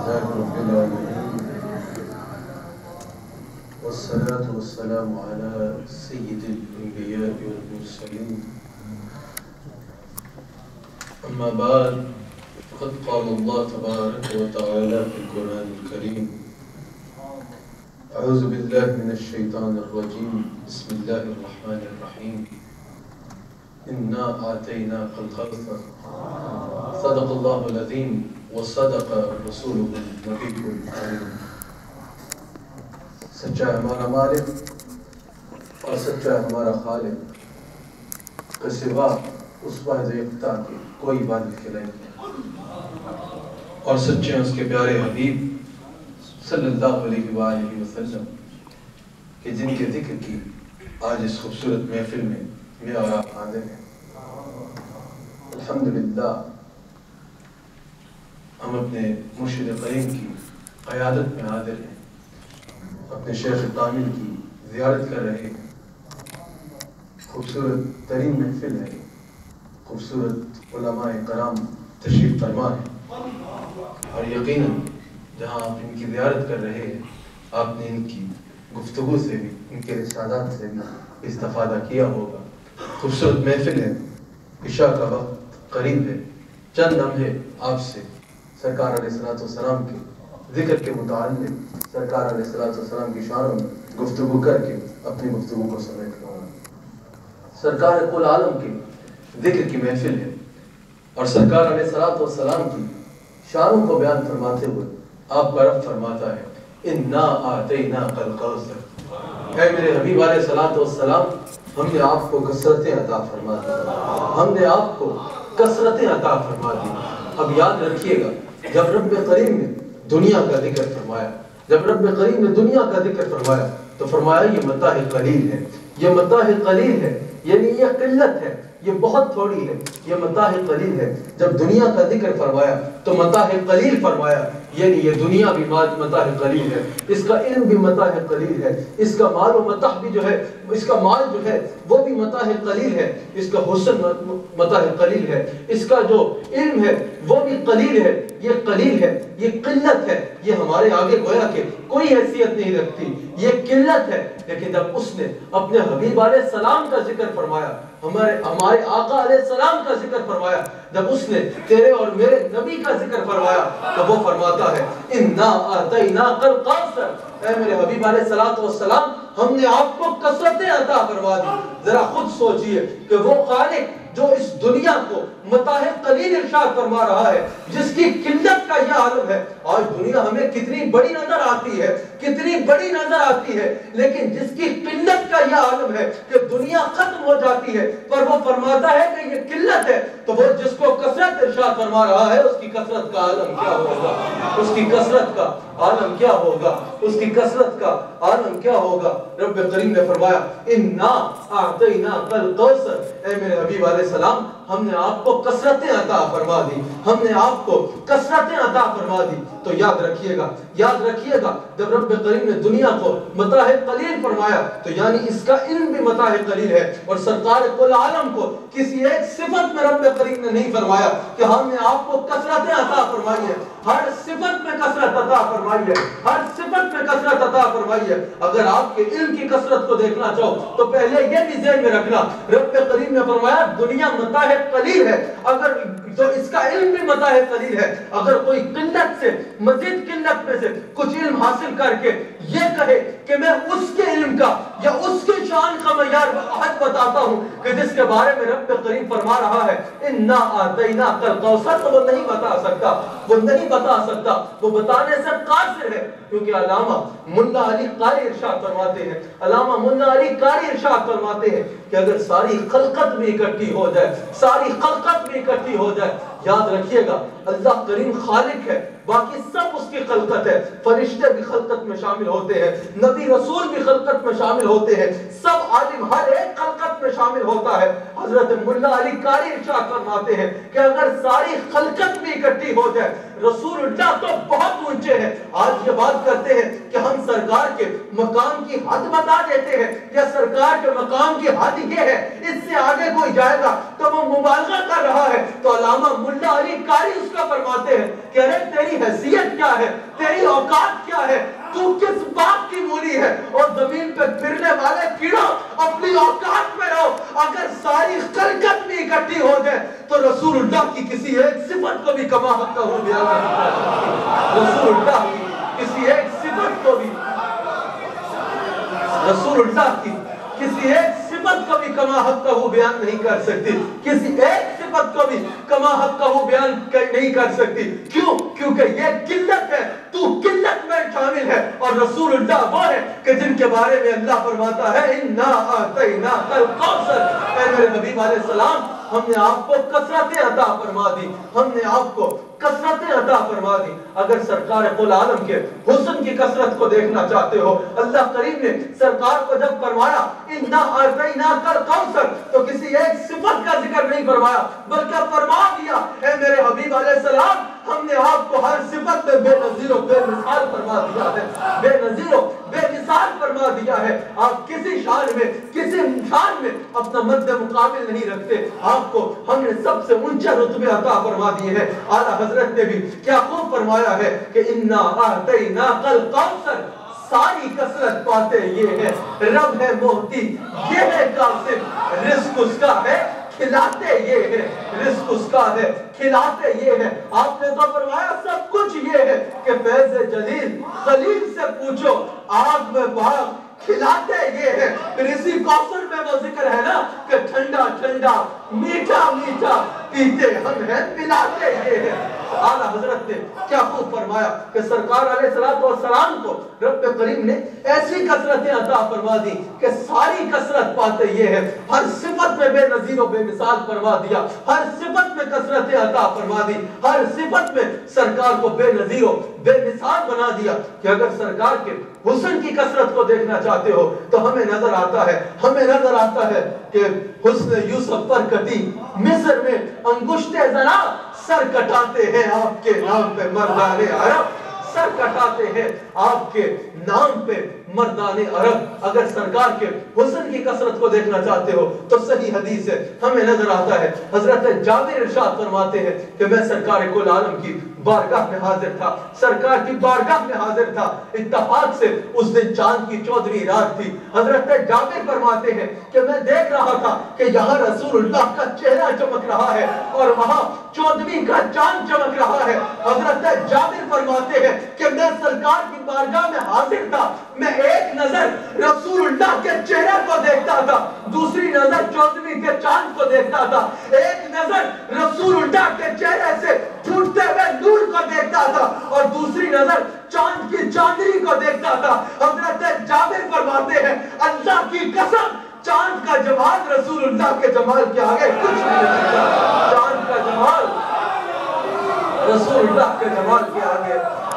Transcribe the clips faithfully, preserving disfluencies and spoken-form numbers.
لله رب العالمين والصلاة والسلام على سيد الأنبياء والمرسلين أما بعد فقد قال الله تبارك وتعالى في القرآن الكريم أعوذ بالله من الشيطان الرجيم بسم الله الرحمن الرحيم إنا آتيناك الكوثر صدق الله العظيم وصدق رسوله النبي الكريم. سچا ہے ہمارا مالک اور سچا ہے ہمارا خالق کے سوا اس واحد یکتا کے کوئی عبادت کے لائق نہیں، اور سچے ہیں اس کے پیارے حبیب صلی اللہ علیہ وآلہ وسلم کہ جن کے ذکر کی آج اس خوبصورت محفل میں میں اور آپ حاضر ہیں. الحمدللہ ہم اپنے مرشد کریم کی قیادت میں حاضر ہیں، اپنے شیخ کامل کی زیارت کر رہے ہیں. خوبصورت ترین محفل ہے، خوبصورت علماء کرام تشریف فرما ہے، اور یقیناً جہاں آپ ان کی زیارت کر رہے ہیں آپ نے ان کی گفتگو سے بھی ان کے ارشادات سے بھی استفادہ کیا ہوگا. خوبصورت محفل ہے، عشاء کا وقت قریب ہے. چند لمحے آپ سے سرکار علیہ السلام کے ذکر کے متعلق سرکار علیہ السلام کی شانوں میں گفتگو کر کے اپنی گفتگو کو سمیٹ رہا ہوں. سرکار کل عالم کے ذکر کی محفل ہے، اور سرکار علیہ السلام کی شانوں کو بیان فرماتے ہوئے آپ کا رب فرماتا ہے اِنَّا آتَيْنَاكَ الْكَوْثَرَ. اے میرے حبیب علیہ السلام، ہم نے آپ کو کثرتیں عطا فرما دی، ہم نے آپ کو کثرتیں عطا فرما دی. اب یاد رکھیے گا، جب رب کریم نے دنیا کا ذکر فرمایا جب رب کریم نے دنیا کا ذکر فرمایا تو فرمایا یہ متاع قلیل ہے، یہ متاع قلیل ہے، یعنی یہ قلت ہے، یہ بہت تھوڑی ہے، یہ متاع قلیل ہے. جب دنیا کا ذکر فرمایا تو متاع قلیل فرمایا، یعنی یہ دنیا بھی متاع قلیل ہے، اس کا علم بھی متاع قلیل ہے، اس کا مال و متاع بھی جو ہے اس کا مال جو ہے وہ بھی متاع قلیل ہے، اس کا حسن متاع قلیل ہے، اس کا جو علم ہے وہ بھی قلیل ہے. یہ قلیل ہے، یہ قلت ہے، یہ ہمارے آگے گویا کہ کوئی حیثیت نہیں رکھتی، یہ قلت ہے. لیکن جب اس نے اپنے حبیب علیہ السلام کا ذکر فرمایا، ہمارے ہمارے آقا علیہ السلام کا ذکر فرمایا، جب اس نے تیرے اور میرے نبی کا ذکر فرمایا تو وہ فرماتا ہے اِنَّا آتَيْنَاكَ الْكَوْثَرَ. اے میرے حبیب علیہ السلام، ہم نے آپ کو کثرتیں عطا فرما دی. ذرا خود سوچئے کہ وہ خالق جو اس دنیا کو متاع قلیل ارشاد فرما رہا ہے، جس کی قلت کا یہ عالم ہے. آج دنیا ہمیں کتنی بڑی نظر آتی ہے، کتنی بڑی نظر آتی ہے، لیکن جس کی قلت کا یہ عالم ہے کہ دنیا ختم ہو جاتی ہے، پر وہ فرماتا ہے کہ یہ قلت ہے، تو وہ جس کو کثرت ارشاد فرما رہا ہے اس کی کثرت کا عالم کیا ہوگا، اس کی کثرت کا عالم کیا ہوگا، اس کی کثرت کا عالم کیا ہوگا. رب کریم نے فرمایا اِنَّا أَعْطَيْنَاكَ الْكَوْثَرَ. اے میرے حبیب علیہ السلام، ہم نے آپ کو کثرتیں عطا فرما دی، ہم نے آپ کو کثرتیں عطا فرما دی. تو یاد رکھیے گا یاد رکھیے گا جب رب کریم نے دنیا کو متاع قلیل فرمایا تو یعنی اس کا علم بھی متاع قلیل ہے. اور سرکار کل عالم کو کسی ایک صفت میں رب کریم نے نہیں فرمایا کہ ہم نے آپ کو کثرتیں عطا فرمائی ہے. ہر صفت میں کثرت عطا فرمائی ہے، ہر صفت میں کثرت عطا فرمائی ہے. اگر آپ کے علم کی کثرت کو دیکھنا چاہو تو پہلے یہ بھی ذہن میں رکھنا، رب کریم نے فرمایا دنیا متاع قلیل ہے، اگر تو اس کا علم بھی متاع قلیل ہے. اگر کوئی قلت سے مزید قلت میں سے کچھ علم حاصل کر کے یہ کہے کہ میں اس کے علم کا یا اس کے شان کا معیار حد بتاتا ہوں کہ جس کے بارے میں رب کریم فرما رہا ہے اِنَّا آتَيْنَاكَ الْكَوْثَرَ، تو وہ نہیں بتا سکتا، وہ نہیں بتا سکتا، وہ بتانے سے قاصر ہے. کیونکہ علامہ ملا علی قاری ارشاد فرماتے ہیں علامہ ملا علی قاری ارشاد فرماتے ہیں کہ اگر ساری خلقت بھی اکٹھی ہو جائے ساری خلقت بھی اکٹھی ہو جائے یاد رکھیے گا اللہ کریم خالق ہے، باقی سب اس کی خلقت ہے. فرشتے بھی خلقت میں شامل ہوتے ہیں، نبی رسول بھی خلقت میں شامل ہوتے ہیں، سب عالم ہر ایک خلقت میں شامل ہوتا ہے. حضرت ملا علی قاری ارشاد فرماتے ہیں کہ اگر ساری خلقت بھی اکٹھی ہو جائے رسول اللہ تو بہت اونچے ہیں. آج یہ بات کرتے ہیں کہ ہم سرکار کے مقام کی حد بتا دیتے ہیں یا سرکار کے مقام کی حد یہ ہے، اس سے آگے کوئی جائے گا تو وہ مبالغہ کر رہا ہے. تو علامہ ملا علی قاری اس کا فرماتے ہیں کہ ارے تیری تیری حیثیت کیا ہے، تیری اوقات کیا ہے، تو کس بات کی مولی ہے؟ اور زمین پہ پھرنے والے کیڑوں اپنی اوقات میں رہو۔ اگر ساری خلقت بھی اکٹھی ہو جائے تو رسول اللہ کی کسی ایک صفت کو بھی کما حق کا ہو بیان نہیں کر سکتی۔ رسول اللہ کی کسی ایک صفت کو بھی رسول اللہ کی کسی ایک صفت کو بھی کما حق کا ہو بیان نہیں کر سکتی، کسی ایک صفت کو بھی کما حق کا ہو بیان نہیں کر سکتی۔ کیوں؟ کیونکہ یہ قلت ہے، تو قلت میں شامل ہے، اور رسول اللہ وہ ہے کہ جن کے بارے میں اللہ فرماتا ہے اِنَّا أَعْطَيْنَاكَ الْكَوْثَرَ۔ اے میرے حبیب علیہ السلام، ہم نے آپ کو کثرتیں عطا فرما دی، ہم نے آپ کو کثرتیں عطا فرما دی۔ اگر سرکار قل عالم کے حسن کی کثرت کو دیکھنا چاہتے ہو، اللہ کریم نے سرکار کو جب فرمایا اِنَّا أَعْطَيْنَاكَ الْكَوْثَرَ تو کسی ایک صفت کا ذکر نہیں فرمایا، بلکہ فرما دیا اے میرے حبیب علیہ السلام، ہم نے آپ کو ہر صفت میں بے نظیر و بے مثال فرما دیا ہے، بے نظیر و بے مثال فرما دیا ہے۔ آپ کسی شان میں کسی شان میں اپنا مد مقابل نہیں رکھتے، آپ کو ہم نے سب سے اونچے رتبے عطا فرما دیے ہیں۔ اعلیٰ حضرت نے بھی کیا خوب فرمایا ہے کہ اِنَّا أَعْطَيْنَاكَ الْكَوْثَرَ، ساری کثرت پاتے یہ ہے، رب ہے محتی یہ ہے قاسم، رزق اس کا ہے کھلاتے یہ ہے، رزق اس کا ہے کھلاتے یہ ہے۔ آپ نے تو فرمایا سب کچھ یہ ہے کہ فیض جلیل خلیل سے پوچھو، آگ میں باغ کھلاتے یہ ہے۔ پھر اسی کوثر میں وہ ذکر ہے نا کہ ٹھنڈا ٹھنڈا میٹھا میٹھا پیتے ہم ہیں پلاتے یہ ہے۔ اعلیٰ حضرت نے کیا خوب فرمایا کہ سرکار علیہ السلام کو رب کریم نے ایسی کثرتیں عطا فرما دی کہ ساری کثرت پاتے یہ ہے، ہر صفت میں بے نظیر و بے مثال فرما دیا، ہر صفت میں کثرتیں عطا فرما دی، ہر صفت میں سرکار کو بے نظیر و بے مثال بنا دیا کہ اگر سرکار کے حسن کی کثرت کو دیکھنا چاہتے ہو تو ہمیں نظر آتا ہے ہمیں نظر آتا ہے کہ حسن یوسف پر کٹی مصر میں انگشت زنا، سر کٹاتے ہیں آپ کے نام پہ مردان عرب، سر کٹاتے ہیں آپ کے نام پہ مردان عرب۔ اگر سرکار کے حسن کی کثرت کو دیکھنا چاہتے ہو تو صحیح حدیث ہے، ہمیں نظر آتا ہے حضرت جابر ارشاد فرماتے ہیں کہ میں سرکار کل عالم کی بارگاہ میں حاضر تھا، سرکار کی بارگاہ میں حاضر تھا، اتفاق سے اس دن چاند کی چودھویں رات تھی۔ حضرت جابر فرماتے ہیں کہ میں دیکھ رہا تھا کہ یہاں رسول اللہ کا چہرہ چمک رہا ہے اور وہاں چودھویں کا چاند چمک رہا ہے۔ حضرت جابر فرماتے ہیں کہ میں سرکار کی بارگاہ میں حاضر تھا، میں ایک نظر رسول اللہ کے چہرے کو دیکھتا تھا، دوسری نظر چودھویں کے چاند کو دیکھتا تھا، ایک نظر رسول اللہ کے چہرے سے پھوٹتے ہوئے نور کو دیکھتا تھا اور دوسری نظر چاند کی چاندنی کو دیکھتا تھا۔ حضرت جابر فرماتے ہیں اللہ کی قسم چاند کا جمال رسول اللہ کے جمال کے آگے کچھ نہیں ہوتا، چاند کا جمال رسول اللہ کے جمال کے آگے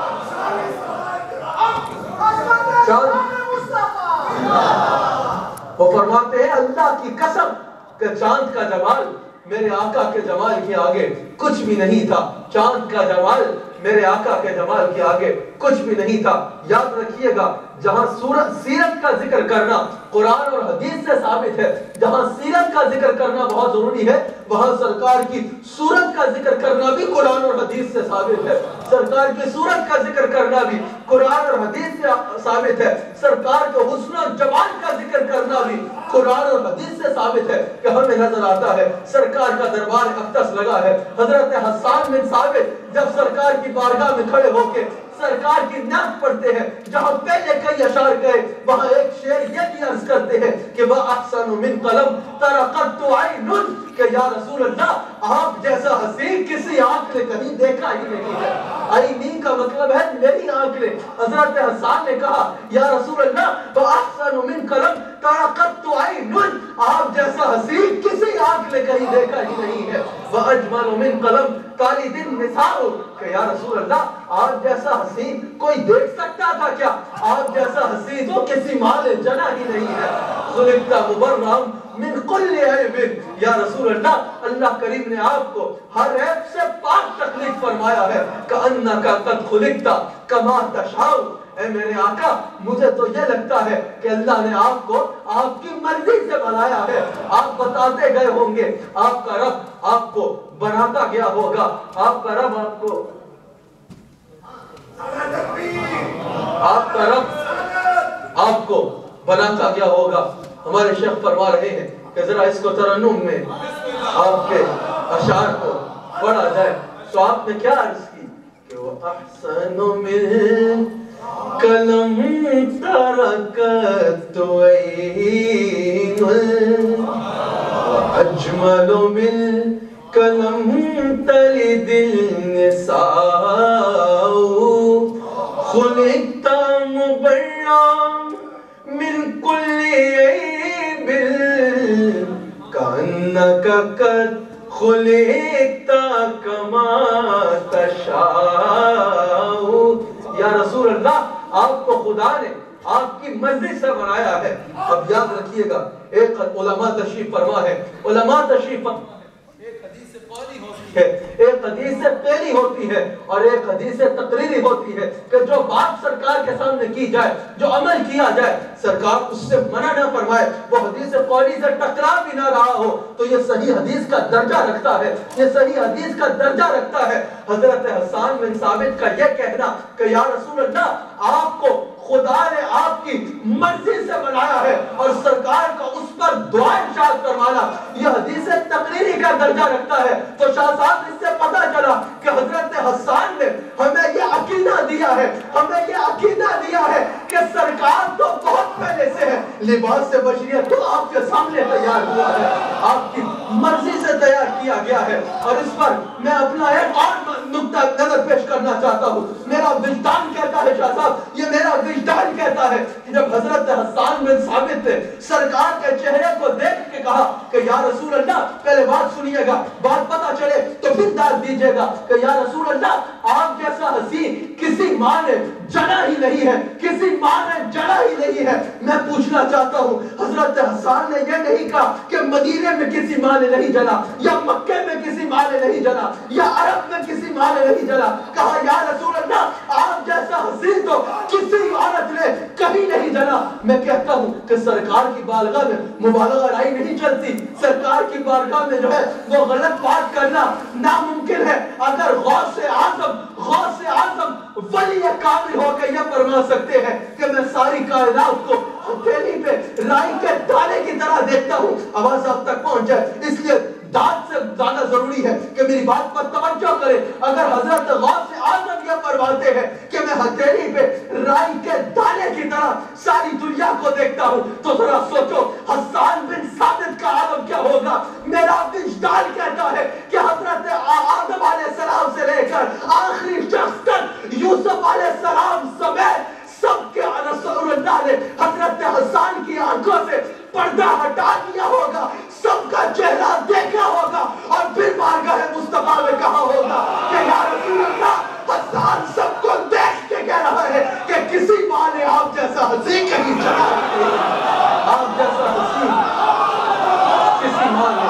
وہ فرماتے ہیں اللہ کی قسم کہ چاند کا جمال میرے آقا کے جمال کے آگے کچھ بھی نہیں تھا، چاند کا جمال میرے آقا کے جمال کے آگے کچھ بھی نہیں تھا۔ یاد رکھیے گا جہاں سیرت کا ذکر کرنا قرآن اور حدیث سے ثابت ہے، جہاں سیرت کا ذکر کرنا بہت ضروری ہے وہاں سرکار کی صورت کا ذکر کرنا بھی قرآن اور حدیث سے ثابت ہے، سرکار کی صورت کا ذکر کرنا بھی قرآن اور حدیث سے ثابت ہے، سرکار کے حسن و جمال کا ذکر کرنا بھی قرآن اور حدیث سے ثابت ہے کہ ہمیں نظر آتا ہے سرکار کا دربار اقدس لگا ہے۔ حضرت حسان بن ثابت جب سرکار کی بارگاہ میں کھڑے ہو کے سرکار کی نعت پڑھتے ہیں، جہاں پہلے کئی اشعار گئے وہاں ایک شعر یہ بھی عرض کرتے ہیں کہ وَأَحْسَنُ مِنْ قَلَمْ تَرَقَتُ عَيْنٌ کہ یا رسول اللہ آپ جیسا حسین کسی آنکھ نے کہیں دیکھا ہی نہیں ہے۔ عینی کا مطلب ہے میری آنکھ نے۔ حضرت حسان نے کہا یا رسول اللہ وَأَحْسَنُ مِنْ قَلَمْ تَرَقَتُ عَيْنٌ آپ جیسا حسین کسی آنکھ نے کہیں دیکھا ہی نہیں ہے۔ وَأَجْمَلُ مِنْ قَلَمْ طالد النساء کہ یا رسول اللہ آپ جیسا حسین کوئی دیکھ سکتا تھا کیا؟ آپ جیسا حسین تو کسی مال جنا ہی نہیں ہے۔ خلقت مبرم من کل عیب یا رسول اللہ اللہ کریم نے آپ کو ہر عیب سے پاک تخلیق فرمایا ہے۔ کأنک قد خلقت کما تشاء اے میرے آقا مجھے تو یہ لگتا ہے کہ اللہ نے آپ کو آپ کی مرضی سے بنایا ہے۔ آپ بتاتے گئے ہوں گے آپ کا رب آپ کو بناتا گیا ہوگا، آپ کا رب آپ کو بناتا گیا ہوگا. ہمارے شیخ فرما رہے ہیں کہ ذرا اس کو ترنم میں آپ کے اشعار کو پڑھا جائے. تو آپ نے کیا عرض کی کہ وہ احسن من کلم ترکت عین اجمل من کلم تلد النساء خلقت مبرا من كل عیب کأنک قد خلقت کما تشاء. یا رسول اللہ آپ کو خدا نے آپ کی مرضی سے بنایا ہے. اب یاد رکھیے گا ایک علماء تشریف فرما ہے, علماء تشریف فرما ایک حدیث سے قولی ہوتی ہے, ایک حدیث سے پہلی ہوتی ہے اور ایک حدیث سے تقریری ہوتی ہے کہ جو بات سرکار کے سامنے کی جائے, جو عمل کیا جائے, سرکار اس سے منع نہ فرمائے, وہ حدیث قولی سے ٹکرا بھی نہ رہا ہو تو یہ صحیح حدیث کا درجہ رکھتا ہے, یہ صحیح حدیث کا درجہ رکھتا ہے. حضرت حسان بن ثابت کا یہ کہنا کہ یا رسول اللہ آپ کو خدا نے آپ کی مرضی سے بنایا ہے اور سرکار کا اس پر دعا ارشاد فرمانا یہ حدیث تقریری کا درجہ رکھتا ہے. تو شاہ صاحب اس سے پتہ چلا کہ حضرت حسان نے ہمیں یہ عقیدہ دیا ہے, ہمیں یہ عقیدہ دیا ہے کہ سرکار تو بہت پہلے سے ہے, لباس سے بشریت تو آپ کے سامنے تیار ہوا ہے, آپ کی مرضی سے تیار کیا گیا ہے. اور اس پر میں اپنا ایک اور نقطہ نظر پیش کرنا چاہتا ہوں. میرا وجدان کہتا ہے شاہ صاحب, یہ میرا وجدان کہتا ہے کہ جب حضرت حسان بن ثابت نے سرکار کے چہرے کو دیکھ کے کہا کہ یا رسول اللہ, پہلے بات سنیے گا, بات پتہ چلے تو پھر داد دیجیے گا, کہ یا رسول اللہ آپ جیسا حسین کسی ماں نے جنا ہی نہیں ہے, کسی ماں نے جنا ہی نہیں ہے. میں پوچھنا چاہتا ہوں حضرت حسان نے یہ نہیں کہا کہ مدینے میں کسی ماں نے نہیں جنا, یا مکے میں کسی ماں نے نہیں جنا, یا عرب میں کسی ماں نے نہیں جنا. کہا یا رسول اللہ آپ جیسا حسین تو کسی عورت نے کبھی نہیں جنا. میں کہتا ہوں کہ سرکار کی بارگاہ میں مبالغہ رائی نہیں چلتی, سرکار کی بارگاہ میں جو ہے وہ غلط بات کرنا ناممکن ہے. اگر غوث اعظم غوث اعظم ولی کامل ہو کے یہ فرما سکتے ہیں کہ میں ساری کائنات کو ہتھیلی پہ رائی کے دانے کی طرح دیکھتا ہوں, آواز آپ تک پہنچ جائے, اس لیے داد سے زیادہ ضروری ہے کہ میری بات پر توجہ کریں. اگر حضرت غوث اعظم یہ فرماتے ہیں کہ میں ہتھیلی پہ رائی کے دانے کی طرح ساری دنیا کو دیکھتا ہوں تو ذرا سوچو حسان بن ثابت کا عالم کیا ہوگا. میرا وجدان کہتا ہے کہ حضرت آدم علیہ السلام سے لے کر آخری شخص تک یوسف علیہ السلام سمیت سب کے رسول اللہ نے حضرت حسان کی آنکھوں سے پردہ ہٹا دیا ہوگا, سب کا چہرہ دیکھا ہوگا اور پھر بارگاہ مصطفیٰ میں کہا ہوگا کہ یا رسول اللہ حسان سب کو دیکھ کے کہہ رہا ہے کہ کسی ماں نے آپ جیسا حسین کہیں چلا نہیں, آپ جیسا حسین کسی ماں نے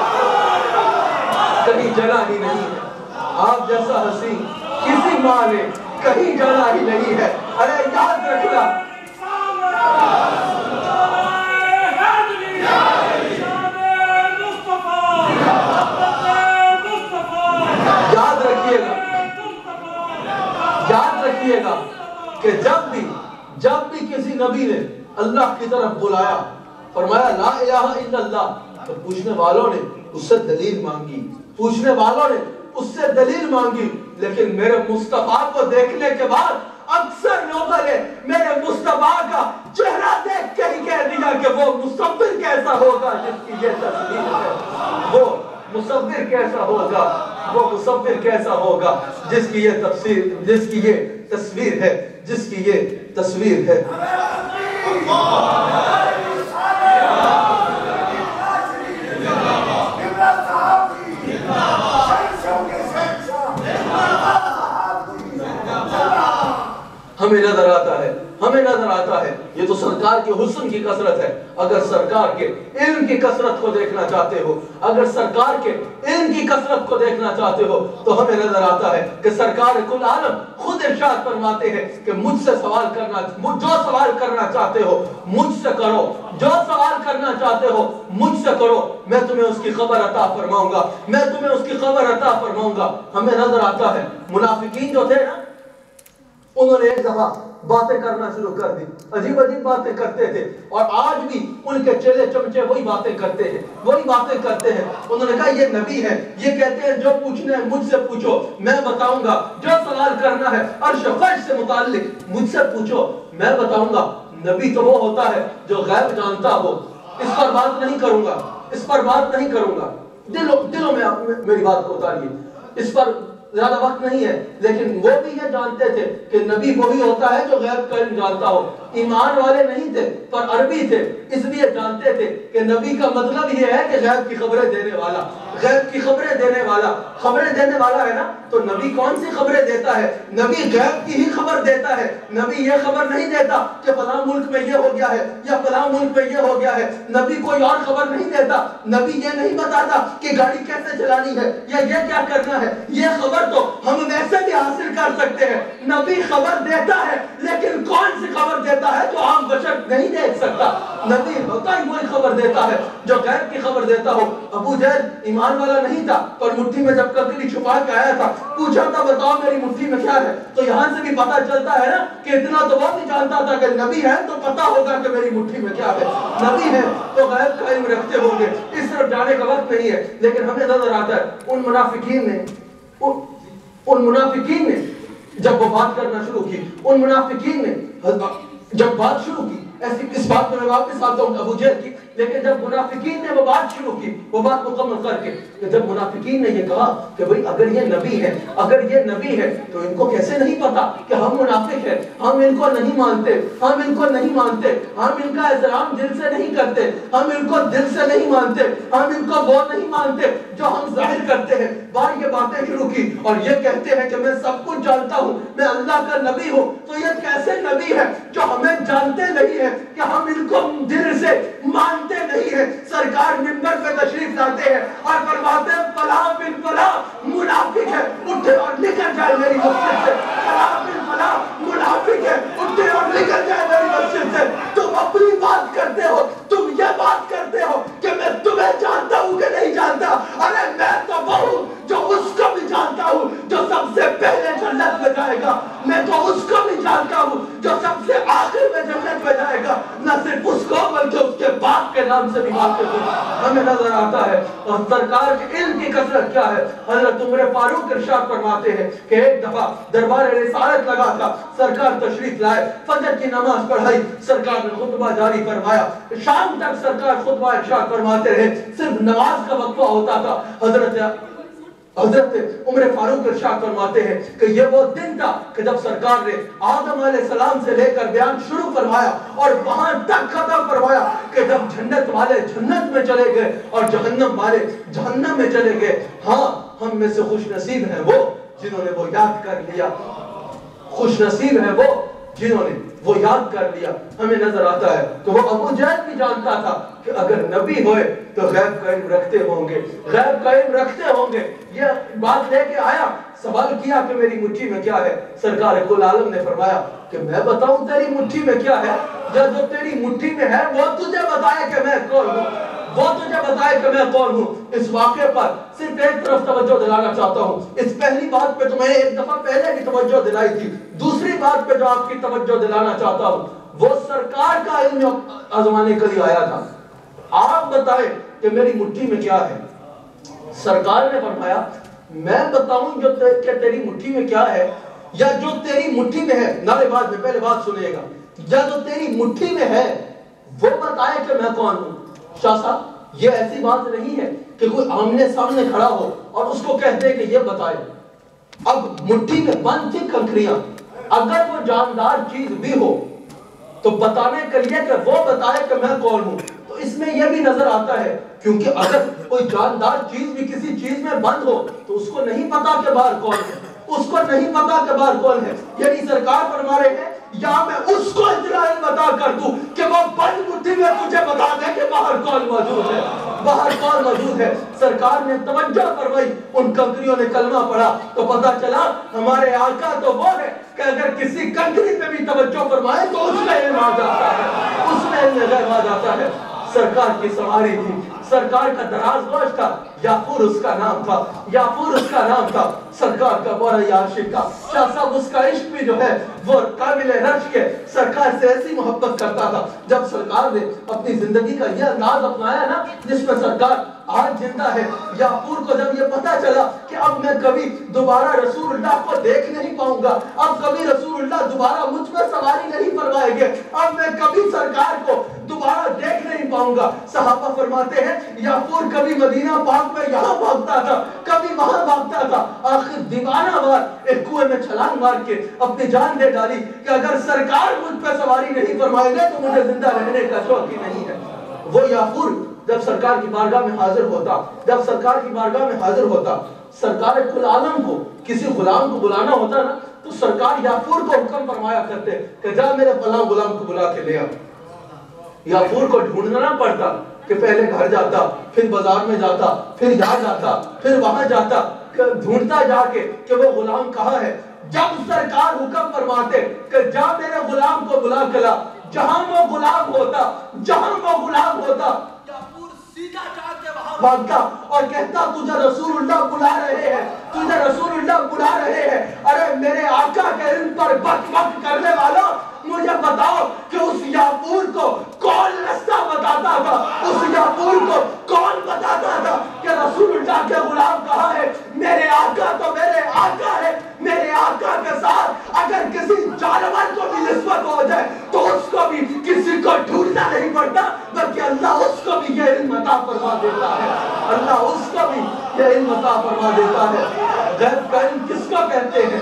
کہیں جلا ہی نہیں ہے, آپ جیسا حسین کسی ماں نے کہیں جلا ہی نہیں ہے. ارے یاد رکھنا, یاد رکھیے گا, یاد رکھیے گا کہ جب بھی جب بھی کسی نبی نے اللہ کی طرف بلایا, فرمایا لا الہ الا اللہ, تو پوچھنے والوں نے اس سے دلیل مانگی, پوچھنے والوں نے اس سے دلیل مانگی, لیکن میرے مصطفیٰ کو دیکھنے کے بعد اکثر لوگوں نے میرے مصطفیٰ کا چہرہ دیکھ کے ہی کہہ دیا کہ وہ مصور کیسا ہوگا جس کی یہ تصویر ہے, وہ مصور کیسا ہوگا, وہ مصور کیسا ہوگا جس کی یہ تفسیر جس کی یہ تصویر ہے, جس کی یہ تصویر ہے. ہمیں نظر آتا ہے ہمیں نظر آتا ہے یہ تو سرکار کے حسن کی کثرت ہے. اگر سرکار کے علم کی کثرت کو دیکھنا چاہتے ہو اگر سرکار کے علم کی کثرت کو دیکھنا چاہتے ہو تو ہمیں نظر آتا ہے کہ سرکار کل عالم خود ارشاد فرماتے ہیں کہ مجھ سے سوال کرنا جو سوال کرنا چاہتے ہو مجھ سے کرو, جو سوال کرنا چاہتے ہو مجھ سے کرو, میں تمہیں اس کی خبر عطا فرماؤں گا, میں تمہیں اس کی خبر عطا فرماؤں گا. ہمیں نظر آتا ہے منافقین جو تھے نا, انہوں نے ایک دفعہ باتیں کرنا شروع کر دی، عجیب عجیب باتیں کرتے تھے، اور آج بھی ان کے چیلے چمچے وہی باتیں کرتے ہیں وہی باتیں کرتے ہیں انہوں نے کہا یہ نبی ہے، یہ کہتے ہیں جو پوچھنا ہے مجھ سے پوچھو میں بتاؤں گا، جو سوال کرنا ہے عرش و فرش سے متعلق مجھ سے پوچھو میں بتاؤں گا۔ نبی تو وہ ہوتا ہے جو غیب جانتا ہو۔ اس پر بات نہیں کروں گا اس پر بات نہیں کروں گا دلوں دلوں میں آپ میری بات کو اتاریے، اس پر زیادہ وقت نہیں ہے، لیکن وہ بھی یہ جانتے تھے کہ نبی وہی ہوتا ہے جو غیب کا علم جانتا ہو۔ ایمان والے نہیں تھے پر عربی تھے، اس لیے جانتے تھے کہ نبی کا مطلب یہ ہے کہ غیب کی خبریں دینے والا، غیب کی خبریں دینے والا خبریں دینے والا ہے نا۔ تو نبی کون سی خبریں دیتا ہے؟ نبی غیب کی ہی خبر دیتا ہے۔ نبی یہ خبر نہیں دیتا کہ فلاں ملک میں یہ ہو گیا ہے یا فلاں ملک میں یہ ہو گیا ہے۔ نبی کوئی اور خبر نہیں دیتا۔ نبی یہ نہیں بتاتا کہ گاڑی کیسے چلانی ہے یا یہ کیا کرنا ہے۔ یہ خبر تو ہم ویسے بھی حاصل کر سکتے ہیں۔ نبی خبر دیتا ہے، لیکن کون سی خبر دیتا ہے جو عام بشر نہیں دیکھ سکتا؟ نبی ہوتا ہی وہی خبر دیتا ہے جو غیب کی خبر دیتا ہو۔ ابو جہل ایمان والا نہیں تھا، پر مٹھی میں جب ککڑی چھپا کے آیا تھا، پوچھا تھا بتاؤ میری مٹھی میں کیا ہے، تو یہاں سے بھی پتا چلتا ہے نا کہ اتنا تو وہ بھی جانتا تھا کہ نبی ہے تو پتا ہوگا کہ میری مٹھی میں کیا ہے۔ نبی ہے تو غیب کا علم رکھتے ہوں گے۔ اس طرف جانے کا وقت نہیں ہے، لیکن ہمیں نظر آتا ہے ان منافقین نے ان منافقین نے جب وہ بات کرنا شروع کی، ان منافقین نے جب بات شروع کی، ایسی اس بات میں میں واپس آتا ہوں ابو جہل کی، لیکن جب منافقین نے وہ بات شروع کی، وہ بات مکمل کر کے، کہ جب منافقین نے یہ کہا کہ بھئی اگر یہ نبی ہے اگر یہ نبی ہے تو ان کو کیسے نہیں پتا کہ ہم منافق ہیں، ہم ان کو نہیں مانتے ہم ان کو نہیں مانتے ہم ان کا احترام دل سے نہیں کرتے، ہم ان کو دل سے نہیں مانتے، ہم ان کو وہ نہیں مانتے جو ہم ظاہر کرتے ہیں۔ بار یہ باتیں شروع کی اور یہ کہتے ہیں کہ میں سب کچھ جانتا ہوں، میں اللہ کا نبی ہوں۔ تو یہ کیسے نبی ہے جو ہمیں جانتے نہیں ہے کہ ہم ان کو دل سے مانتے نہیں ہیں؟ سرکار منبر پہ تشریف لاتے ہیں اور فرماتے ہیں فلاں بن فلاں منافق ہے، اٹھے اور نکل جائے میری مسجد سے۔ فلاں بن فلاں منافق ہے، اٹھے اور نکل جائے میری مسجد سے۔ تم اپنی بات کرتے ہو، تم یہ بات کرتے ہو کہ میں تمہیں جانتا ہوں کہ نہیں جانتا۔ ارے میں تو وہ ہوں جو اس کو بھی جانتا ہوں جو سب سے پہلے جنت میں جائے گا، میں تو اس کو بھی جانتا ہوں جو سب سے آخر میں جنت میں جائے گا، نہ صرف اس کو بلکہ اس کے باپ کے نام سے بھی واقف ہوں۔ ہمیں نظر آتا ہے اور سرکار کے علم کی کثرت کیا ہے۔ حضرت عمر فاروق ارشاد فرماتے ہیں کہ ایک دفعہ دربار رسالت لگا تھا، سرکار تشریف لائے، فجر کی نماز پڑھائی، سرکار نے خطبہ جاری فرمایا، شام تک سرکار خطبہ ارشاد فرماتے رہے، صرف نماز کا وقفہ ہوتا تھا۔ حضرت حضرت عمر فاروق ارشاد فرماتے ہیں کہ یہ وہ دن تھا کہ جب سرکار نے آدم علیہ السلام سے لے کر بیان شروع فرمایا اور وہاں تک ختم فرمایا کہ جب جنت والے جنت میں چلے گئے اور جہنم والے جہنم میں چلے گئے، ہاں ہم میں سے خوش نصیب ہیں وہ جنہوں نے وہ یاد کر لیا، خوش نصیب ہیں وہ جنہوں نے وہ یاد کر لیا۔ ہمیں نظر آتا ہے کہ وہ ابو جہل بھی جانتا تھا کہ اگر نبی ہوئے تو غیب کا علم رکھتے ہوں گے غیب کا علم رکھتے ہوں گے یہ بات لے کے آیا، سوال کیا کہ میری مٹھی میں کیا ہے۔ سرکار کل عالم نے فرمایا کہ میں بتاؤں تیری مٹھی میں کیا ہے، یا جو تیری مٹھی میں ہے وہ تجھے بتائے کہ میں کون ہوں، وہ تجھے بتائے کہ میں کون ہوں۔ اس واقعے پر صرف ایک طرف توجہ دلانا چاہتا ہوں۔ اس پہلی بات پہ تو میں ایک دفعہ پہلے بھی توجہ دلائی تھی، دوسری بات پہ جو آپ کی توجہ دلانا چاہتا ہوں وہ سرکار کا علم آزمانے کے لیے آیا تھا۔ آپ بتائیں کہ میری مٹھی میں کیا ہے۔ سرکار نے فرمایا میں بتاؤں جو کہ تیری مٹھی میں کیا ہے، یا جو تیری مٹھی میں ہے، نارے بعد میں پہلے بات سنیے گا، یا جو تیری مٹھی میں ہے وہ بتائے کہ میں کون ہوں۔ شاہ صاحب یہ ایسی بات نہیں ہے کہ کوئی آمنے سامنے کھڑا ہو اور اس کو کہتے کہ یہ بتائے۔ اب مٹھی میں بند تھی کنکریاں، اگر وہ جاندار چیز بھی ہو تو بتانے کے لیے کہ وہ بتائے کہ میں کون ہوں، تو اس میں یہ بھی نظر آتا ہے کیونکہ اگر کوئی جاندار چیز بھی کسی چیز میں بند ہو تو اس کو نہیں پتا کہ باہر کون ہے، اس کو نہیں پتا کہ باہر کون ہے۔ یعنی سرکار فرما رہے ہیں یا میں اس کو اتنا علم عطا کر دوں کہ وہ بند مٹھی میں تجھے بتا دے کہ باہر کون موجود ہے، باہر کون موجود ہے۔ سرکار نے توجہ فرمائی، ان کنکریوں نے کلمہ پڑھا تو پتا چلا ہمارے آقا تو وہ ہے کہ اگر کسی کنکری پہ بھی توجہ فرمائے تو اس میں علم آ جاتا ہے، اس میں علم غیب آ جاتا ہے۔ سرکار کی سواری تھی، سرکار کا دراز گوش تھا، याफूर उसका नाम था, याफूर उसका नाम था, सरकार का बड़ा याशिक था। शाह साहब उसका इश्क भी जो है वो काबिल रश्क के, सरकार से ऐसी मोहब्बत करता था। जब सरकार ने अपनी जिंदगी का यह अंदाज अपनाया ना जिसमें सरकार आज जिंदा है, याफूर को जब ये पता चला कि अब मैं कभी दोबारा रसूलुल्लाह को देख नहीं पाऊंगा, अब कभी रसूलुल्लाह दोबारा मुझ पर सवारी नहीं फरमाएंगे, अब मैं कभी सरकार को दोबारा देख नहीं पाऊंगा। सहाबा फरमाते हैं याफूर कभी मदीना पाक में यहाँ भागता था, कभी वहां भागता था, आखिर दीवाना वार एक कुएं में छलांग मार के अपनी जान दे डाली कि अगर सरकार मुझ पर सवारी नहीं फरमाएंगे तो मुझे जिंदा रहने का शौक ही नहीं है। वो याफूर जब सरकार की बारगाह में हाजिर होता, जब सरकार की बारगाह में हाजिर होता, सरकार कुल आलम को किसी गुलाम को बुलाना होता ना तो सरकार याफूर को हुक्म फरमाया करते कि जा मेरे फलां गुलाम को बुला के ले आ। याफूर को ढूंढना ना पड़ता कि पहले घर जाता, फिर बाजार में जाता, फिर यहाँ जाता, फिर वहां जाता, ढूंढता जाके कि वो गुलाम कहाँ है। जब सरकार हुक्म फरमाते कि जा मेरे गुलाम को बुला के ला, जहां वो गुलाम होता, जहां वो गुलाम होता, याफूर सीधा जाके वहां भागता और कहता तुझे रसूलुल्लाह बुला रहे हैं, तुझे रसूलुल्लाह बुला रहे हैं। अरे मेरे आका के इन पर बक बक करने वाला, मुझे बताओ कि उस याफूर को कौन रास्ता बताता था, उस याफूर को कौन बताता था कि रसूलुल्लाह के गुलाम कहाँ है। मेरे आका तो मेरे आका है, मेरे आका के साथ अगर किसी जानवर को भी निस्बत हो जाए तो उसको भी किसी को ढूंढना नहीं पड़ता, बल्कि अल्लाह उसको भी ये इल्म अता फरमा देता है, अल्लाह उसको भी ये इल्म अता फरमा देता है। गैब का इल्म किसको कहते हैं?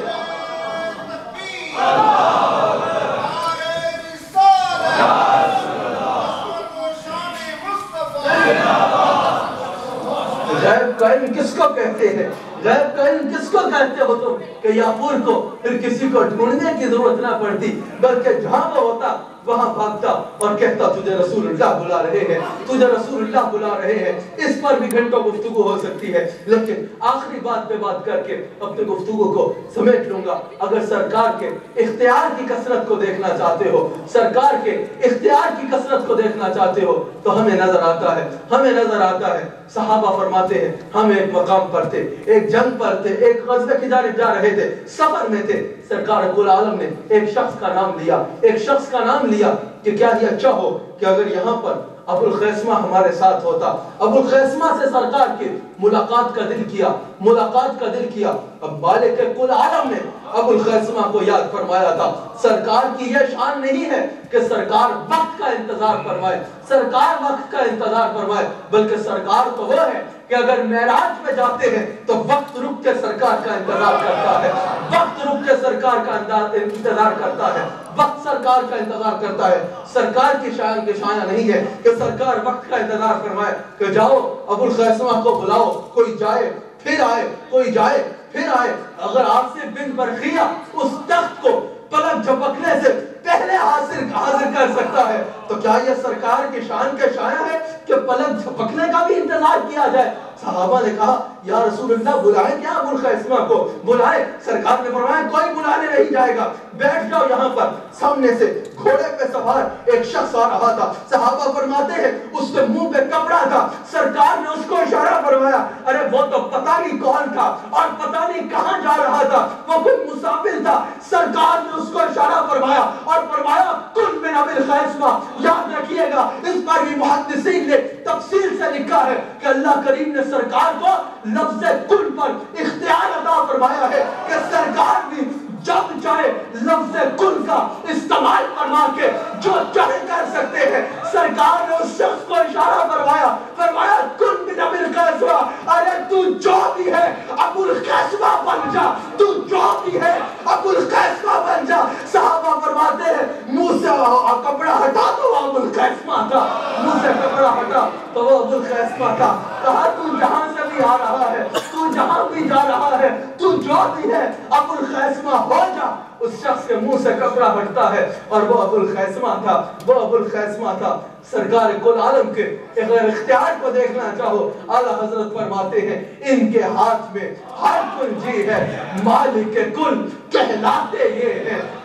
गैब का इल्म किसको कहते हैं? गैब का इल्म किसको कहते हो तुम कि याफूर को फिर किसी को ढूंढने की जरूरत ना पड़ती, बल्कि जहां वो होता वहां भागता और कहता तुझे रसूलुल्लाह बुला रहे हैं, तुझे रसूलुल्लाह बुला रहे हैं। इस पर भी घंटों गुफ्तगू हो सकती है, लेकिन आखिरी बात पे बात करके अपने गुफ्तगू को समेट लूंगा। अगर सरकार के इख्तियार की कसरत को देखना चाहते हो, सरकार के इख्तियार की कसरत को देखना चाहते हो तो हमें नजर आता है, हमें नजर आता है सहाबा फरमाते हैं हम एक मकाम पर थे, एक जंग पर थे, एक ग़ज़वे की जानिब जा रहे थे, सफर में थे। सरकार कुल आलम ने एक शख्स का नाम लिया, एक शख्स का नाम लिया कि क्या ये अच्छा हो कि अगर यहाँ पर अबुल खैसमा हमारे साथ होता। अबुल खैसमा से सरकार की मुलाकात का दिल किया, मुलाकात का दिल किया। अब मालिक कुल आलम ने अबुल खैसमा को याद फरमाया था। सरकार की यह शान नहीं है कि सरकार वक्त का इंतजार फरमाए, सरकार वक्त का इंतजार फरमाए, बल्कि सरकार तो वो है कि अगर मेराज में जाते हैं तो वक्त रुक के सरकार का इंतजार करता है, वक्त रुक के सरकार का इंतजार करता है, वक्त सरकार का इंतजार करता है। सरकार की शान की शान नहीं है कि सरकार वक्त का इंतजार फरमाए कि जाओ अबुल खैसमा को बुलाओ, कोई जाए फिर आए, कोई जाए फिर आए। अगर आसिफ बिन बरखिया उस तख्त को पलक झपकने से पहले हासिल हाजिर कर सकता है तो क्या यह सरकार की शान के शाया है कि पलक झपकने का भी इंतजार किया जाए? सहाबा ने कहा या रसूलुल्लाह बुलाएं क्या अबुल खैसमा को? बुलाएं। सरकार ने फरमाया कोई बुलाने नहीं जाएगा, बैठ जाओ यहाँ पर। सामने से घोड़े पे सवार एक शख्स आ रहा था। सहाबा फरमाते हैं उसके मुंह पे कपड़ा था। सरकार ने उसको इशारा फरमाया, अरे वो तो पता नहीं कौन था और पता नहीं कहां जा रहा था, वो कोई मुसाफिर था। सरकार ने उसको इशारा फरमाया और फरमाया कुल मिन अबुल खैसमा। याद रखिएगा इस पर भी मुहद्दिसीन ने तफसील से लिखा है कि अल्लाह करीम ने सरकार को लफ्ज़ कुल पर इख्तियार अता फरमाया है कि सरकार भी जब चाहे लफ्ज़ कुल का इस्तेमाल फरमा के जो चाहे कर सकते हैं। सरकार ने उस शख्स को इशारा फरमाया, फरमाया कुल मिन अबुल खैसमा, अरे तू जो भी है अबुल खैसमा बन जा, तू जो भी है अबुल खैसमा बन जा। सहाबा फरमाते हैं मुंह से कपड़ा हटा तो वो अबुल खैसमा था, मुंह से कपड़ा हटा तो वो अबुल खैसमा था। कहा तू जहां से भी आ रहा है, तू जहां भी जा रहा है, तू जो भी है अबुल खैसमा हो जा। उस शख्स के मुंह से कपड़ा हटता है और वो अबुल खैसमा था, वो अबुल खैसमा था। सरकार कुल आलम के अगर इख्तियार को देखना चाहो, आला हजरत फरमाते हैं इनके हाथ में हर कुंजी है, मालिक कुल कहलाते ये हैं।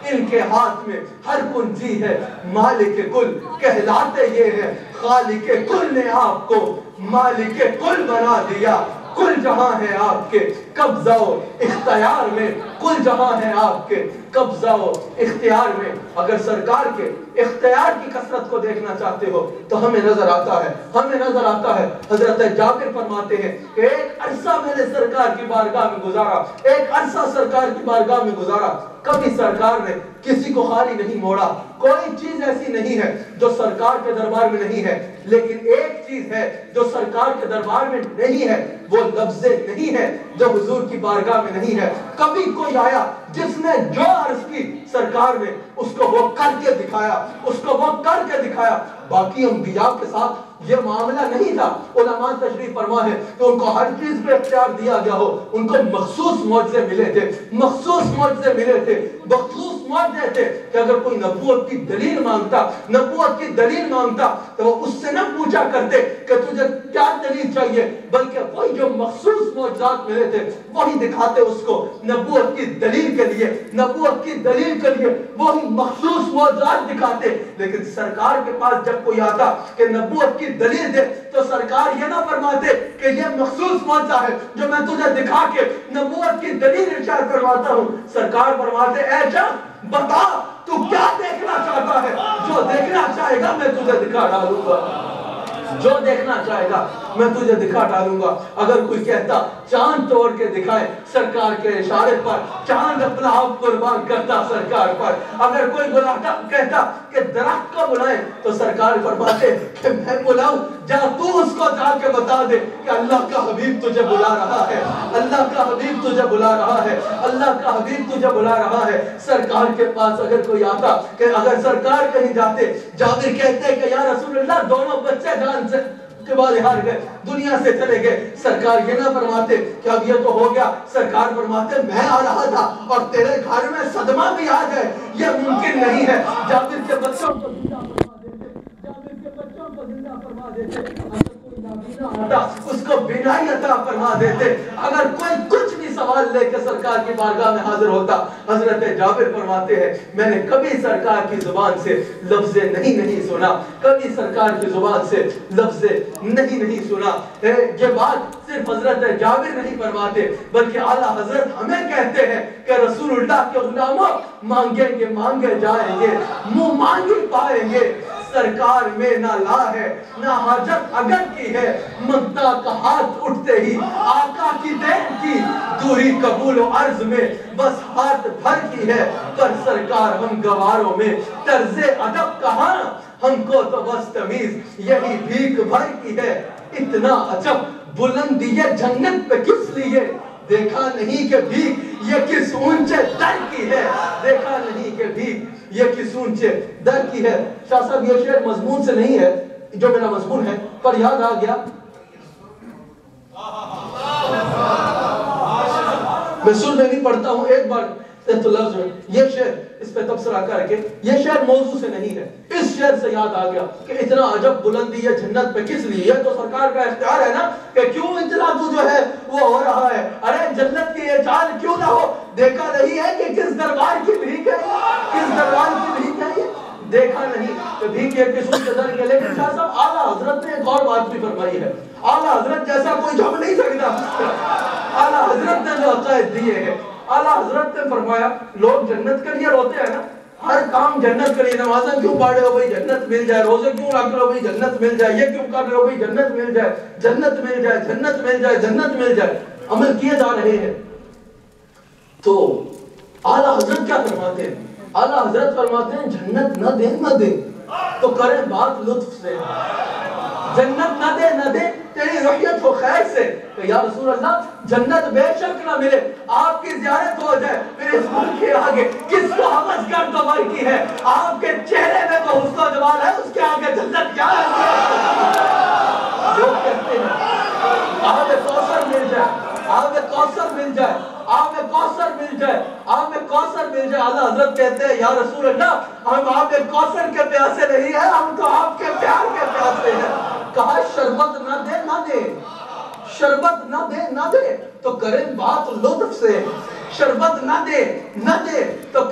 ان کے ہاتھ میں ہر کنجی ہے، مالک کل کہلاتے یہ ہیں، خالق کل نے آپ کو مالک کل بنا دیا، کل جہاں ہے آپ کے قبضہ و اختیار میں، کل جہاں ہے آپ کے قبضہ و اختیار میں۔ اگر سرکار کے اختیار کی کثرت کو دیکھنا چاہتے ہو تو ہمیں نظر آتا ہے ہمیں نظر آتا ہے حضرت جابر فرماتے ہیں کہ ایک عرصہ میں نے سرکار کی بارگاہ میں گزارا، ایک عرصہ سرکار کی بارگاہ میں گزارا، کبھی سرکار نے کسی کو خالی نہیں موڑا، کوئی چیز ایسی نہیں ہے جو سرکار کے دربار میں نہیں ہے، لیکن ایک چیز ہے جو سرکار کے دربار میں نہیں ہے، وہ لفظ نہیں ہے جو حضور کی بارگاہ میں نہیں ہے۔ کبھی کوئی آیا جس نے جو عرض کی سرکار نے اس کو وہ کر کے دکھایا، اس کو وہ کر کے دکھایا۔ باقی انبیاء کے ساتھ یہ معاملہ نہیں تھا۔ علماء تشریف فرما ہے کہ ان کو ہر چیز پہ اختیار دیا گیا ہو، ان کو مخصوص معجزے ملے تھے، مخصوص معجزے ملے تھے، مخصوص معجزے تھے کہ اگر کوئی نبوت کی دلیل مانگتا نبوت کی دلیل مانگتا تو وہ اس سے نہ پوچھا کرتے کہ تجھے کیا دلیل چاہیے، بلکہ وہی جو مخصوص معجزات ملے تھے وہی دکھاتے اس کو نبوت کی دلیل کے لیے، نبوت کی دلیل کے لیے وہی مخصوص معجزات دکھاتے۔ لیکن سرکار کے پاس جب کوئی آتا کہ نبوت کی دلیل دے تو سرکار یہ نہ فرماتے کہ یہ مخصوص معجزہ ہے جو میں تجھے دکھا کے نبوت کی دلیل ارشاد کرواتا ہوں۔ سرکار فرماتے اے جب بتا تو کیا دیکھنا چاہتا ہے، جو دیکھنا چاہے گا میں تجھے دکھا ڈالوں گا، جو دیکھنا چاہے گا میں تجھے دکھا ڈالوں گا۔ اگر کوئی کہتا چاند توڑ کے دکھائے سرکار کے اشارے پر، چاند اپنا آپ قربان کرتا سرکار پر۔ اگر کوئی بلاتا کہتا کہ درخت کو بلائیں تو سرکار فرماتے کہ میں بلاؤں، جا تو اس کو جا کے بتا دے کہ اللہ کا حبیب تجھے بلا رہا ہے، اللہ کا حبیب تجھے بلا رہا ہے، اللہ کا حبیب تجھے بلا رہا ہے۔ سرکار کے پاس اگر کوئی آتا کہ اگر سرکار کہیں جاتے، جابر کہتے کہ یا رسول اللہ دونوں بچے جان سے کے بعد ہار گئے، دنیا سے چلے گئے، سرکار یہ نہ فرماتے کہ اب یہ تو ہو گیا، سرکار فرماتے میں آ رہا تھا اور تیرے گھر میں صدمہ بھی آ جائے یہ ممکن نہیں ہے۔ جابر کے بچوں کو زندہ فرما دیتے، جابر کے بچوں کو زندہ فرما دیتے، اگر کوئی نابینا آتا اس کو بینائی عطا فرما دیتے، اگر کوئی کچھ بھی سوال لے کے سرکار کی بارگاہ میں حاضر ہوتا۔ حضرت جابر فرماتے ہیں میں نے کبھی سرکار کی زبان سے لفظ نہیں نہیں سنا، کبھی سرکار کی زبان سے لفظ نہیں نہیں سنا۔ یہ بات صرف حضرت جابر نہیں فرماتے بلکہ اعلیٰ حضرت ہمیں کہتے ہیں کہ رسول اللہ کے غلاموں مانگیں گے مانگے جائیں گے، منہ مانگی پائیں گے، سرکار میں نہ لا ہے نہ حاجت اگر کی ہے، منگتا کا ہاتھ اٹھتے ہی آقا کی دین کی، دوری قبول و عرض میں بس ہاتھ بھر کی ہے، پر سرکار ہم گواروں میں طرز ادب کہاں، ہم کو تو بس تمیز یہی بھیک بھر کی ہے۔ اتنا عجب بلندی جنت پہ کس لیے، دیکھا نہیں کہ بھیک یہ کس اونچے در کی ہے، دیکھا نہیں کہ بھیک یہ کس اونچے در کی ہے۔ شاہ صاحب یہ شعر مضمون سے نہیں ہے جو میرا مضمون ہے، پر یاد آ گیا، میں سن میں بھی پڑھتا ہوں ایک بار تو لفظ میں یہ شعر اس پہ تبصرہ کر کے، یہ شعر موضوع سے نہیں ہے، اس شعر سے یاد آ گیا کہ اتنا عجب بلندی ہے جنت پہ کس لیے، یہ تو سرکار کا اختیار ہے نا کہ کیوں اتنا تو جو ہے وہ ہو رہا ہے، ارے جنت کی یہ چال کیوں نہ ہو، دیکھا نہیں ہے کہ کس دربار کی بھیک ہے، کس دربار کی بھیک ہے، یہ دیکھا نہیں کہ بھیک یہ کس اونچے در کی ہے۔ لیکن شاہ صاحب اعلیٰ حضرت نے ایک اور بات بھی فرمائی ہے، اعلیٰ حضرت جیسا کوئی جھم نہیں سکتا، اعلیٰ حضرت نے جو عقائد دیے ہیں، اعلیٰ حضرت نے فرمایا لوگ جنت کے لیے روتے ہیں نا، ہر کام جنت کے لیے، نمازیں کیوں پڑھ رہے ہو بھائی جنت مل جائے، روزے کیوں رکھ رہے ہو بھائی جنت مل جائے، یہ کیوں کر رہے ہو بھائی جنت مل جائے، جنت مل جائے، جنت مل جائے، جنت مل جائے، عمل کیے جا رہے ہیں۔ تو اعلیٰ حضرت کیا فرماتے ہیں؟ اعلیٰ حضرت فرماتے ہیں جنت نہ دے نہ دے تو کریں بات لطف سے، جنت نہ دے نہ دے تیری روحیت ہو خیر سے، کہ یا رسول اللہ جنت بے شک نہ ملے، آپ کی زیارت ہو جائے، پھر اس ملک کے آگے کس کو حوث کر دبر کی ہے، آپ کے چہرے میں تو حسن و جمال ہے، اس کے آگے جنت کیا ہے؟ لوگ کہتے ہیں آب کوثر مل جائے، آب کوثر مل جائے، آب کوثر مل جائے، آب کوثر مل جائے، اعلیٰ حضرت کہتے ہیں یا رسول اللہ ہم آب کوثر کے پیاسے نہیں ہیں، ہم تو آپ کے پیار کے پیاسے ہیں۔ کہا شربت نہ دے نہ دے، شربت نہ دے نہ دے تو کریں بات لطف سے، شربت نہ دے نہ دے تو